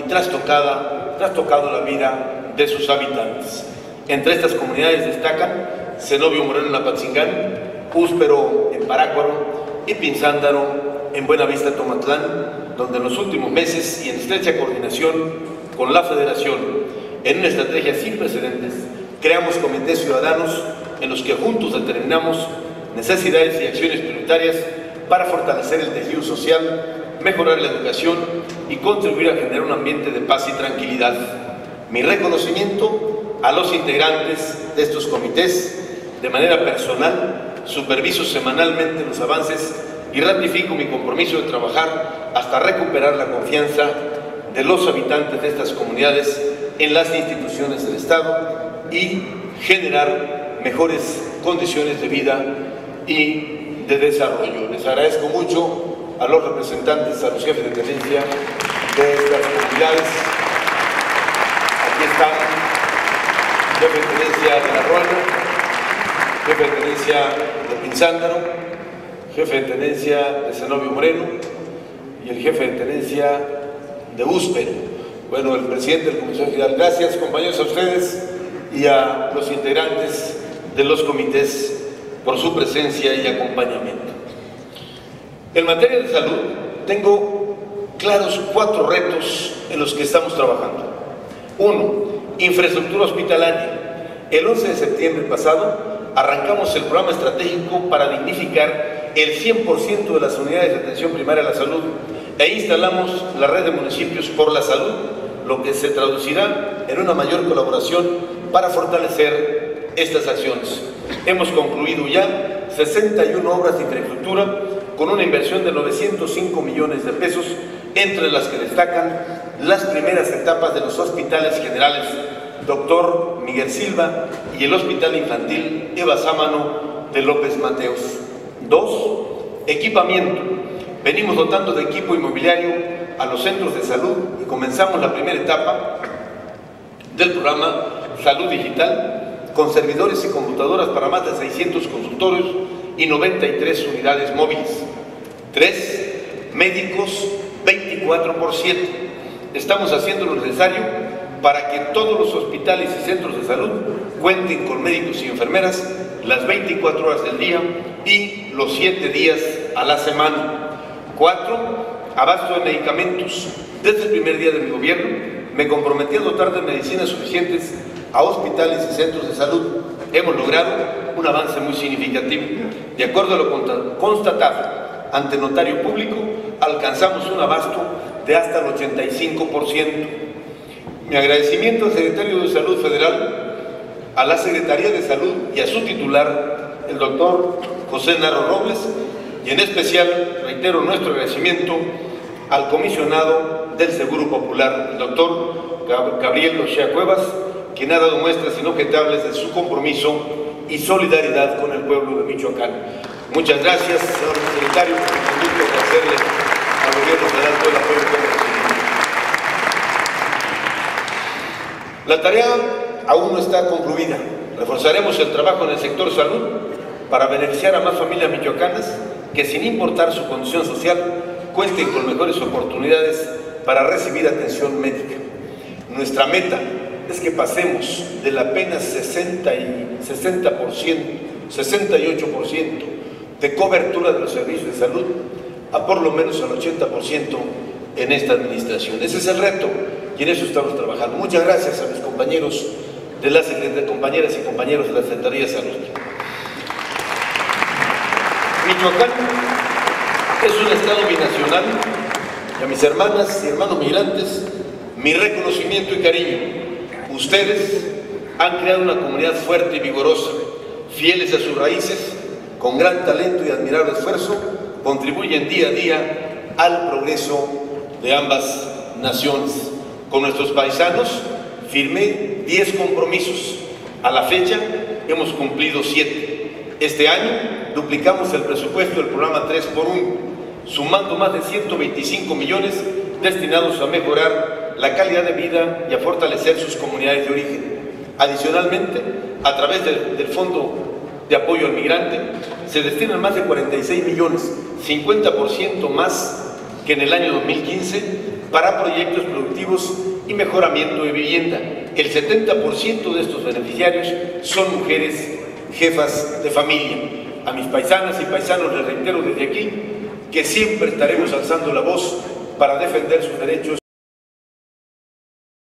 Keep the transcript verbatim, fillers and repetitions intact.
trastocada, trastocado la vida de sus habitantes. Entre estas comunidades destacan Zenobio Moreno en Apatzingán, Úspero en Parácuaro y Pinzándaro en Buenavista, Tomatlán, donde en los últimos meses y en estrecha coordinación con la Federación, en una estrategia sin precedentes, creamos comités ciudadanos en los que juntos determinamos necesidades y acciones prioritarias para fortalecer el tejido social, mejorar la educación y contribuir a generar un ambiente de paz y tranquilidad. Mi reconocimiento a los integrantes de estos comités. De manera personal, superviso semanalmente los avances y ratifico mi compromiso de trabajar hasta recuperar la confianza de los habitantes de estas comunidades en las instituciones del Estado y generar mejores condiciones de vida y de desarrollo. Les agradezco mucho a los representantes, a los jefes de tenencia de estas comunidades. Aquí están, jefe de tenencia de La Ruana, jefe de tenencia de Pinzándaro, jefe de tenencia de Zenobio Moreno y el jefe de tenencia de Úspero. Bueno, el presidente del Comisión General, gracias compañeros a ustedes y a los integrantes de los comités por su presencia y acompañamiento. En materia de salud, tengo claros cuatro retos en los que estamos trabajando. Uno, infraestructura hospitalaria. El once de septiembre pasado arrancamos el programa estratégico para dignificar el cien por ciento de las unidades de atención primaria a la salud e instalamos la red de municipios por la salud, lo que se traducirá en una mayor colaboración para fortalecer estas acciones. Hemos concluido ya sesenta y una obras de infraestructura con una inversión de novecientos cinco millones de pesos, entre las que destacan las primeras etapas de los hospitales generales Doctor Miguel Silva y el Hospital Infantil Eva Sámano de López Mateos. Dos, equipamiento. Venimos dotando de equipo inmobiliario a los centros de salud y comenzamos la primera etapa del programa Salud Digital con servidores y computadoras para más de seiscientos consultorios y noventa y tres unidades móviles. Tres, médicos veinticuatro por siete. Estamos haciendo lo necesario para que todos los hospitales y centros de salud cuenten con médicos y enfermeras las veinticuatro horas del día y los siete días a la semana. Cuatro, abasto de medicamentos. Desde el primer día de mi gobierno me comprometí a dotar de medicinas suficientes a hospitales y centros de salud. Hemos logrado un avance muy significativo. De acuerdo a lo constatado ante notario público, alcanzamos un abasto de hasta el ochenta y cinco por ciento. Mi agradecimiento al Secretario de Salud Federal, a la Secretaría de Salud y a su titular, el doctor José Narro Robles, y en especial reitero nuestro agradecimiento al comisionado del Seguro Popular, el doctor Gabriel Ochea Cuevas, quien ha dado muestras inobjetables de su compromiso y solidaridad con el pueblo de Michoacán. Muchas gracias, señor secretario, por el conducto de hacerle al gobierno federal todo el apoyo que hemos recibido. La tarea aún no está concluida. Reforzaremos el trabajo en el sector salud para beneficiar a más familias michoacanas que, sin importar su condición social, cuenten con mejores oportunidades para recibir atención médica. Nuestra meta es que pasemos del apenas sesenta por ciento, sesenta y ocho por ciento de cobertura de los servicios de salud a por lo menos al ochenta por ciento en esta administración. Ese es el reto y en eso estamos trabajando. Muchas gracias a mis compañeros de las compañeras y compañeros de la Secretaría de Salud. Michoacán es un estado binacional y a mis hermanas y hermanos migrantes mi reconocimiento y cariño. Ustedes han creado una comunidad fuerte y vigorosa, fieles a sus raíces, con gran talento y admirable esfuerzo, contribuyen día a día al progreso de ambas naciones. Con nuestros paisanos firmé diez compromisos. A la fecha hemos cumplido siete. Este año duplicamos el presupuesto del programa tres por uno, sumando más de ciento veinticinco millones destinados a mejorar la calidad de vida y a fortalecer sus comunidades de origen. Adicionalmente, a través del, del Fondo de Apoyo al Migrante, se destinan más de cuarenta y seis millones, cincuenta por ciento más que en el año dos mil quince, para proyectos productivos y mejoramiento de vivienda. El setenta por ciento de estos beneficiarios son mujeres jefas de familia. A mis paisanas y paisanos les reitero desde aquí que siempre estaremos alzando la voz para defender sus derechos